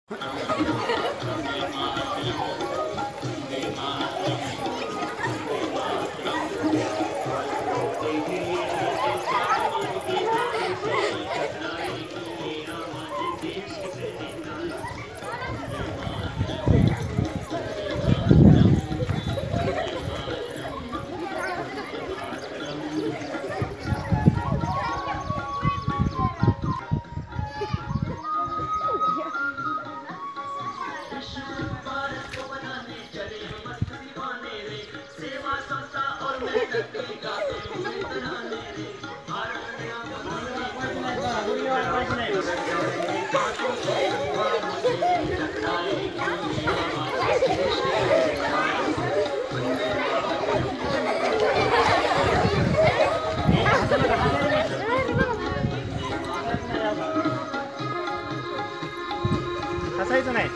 हसायचं नाही.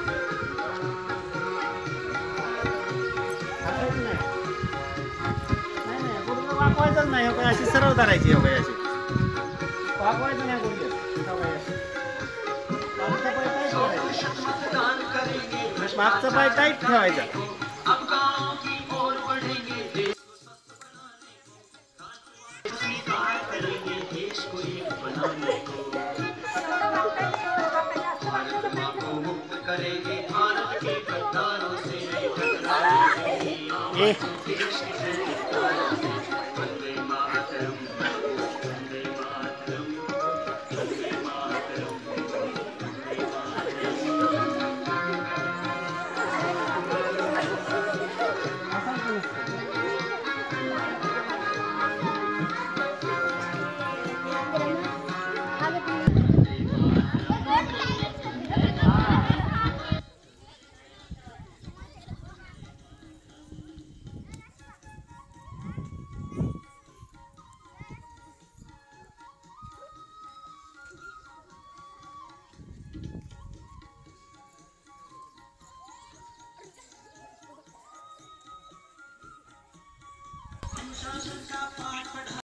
हसायचं नाही. नाही नाही गुडघं वाकवायचंच नाही. हो काय अशी सरळ धरायची. हो काय अशी वाकवायचं नाही गुडघे. मागचा पाय टाईट ठेवायचा.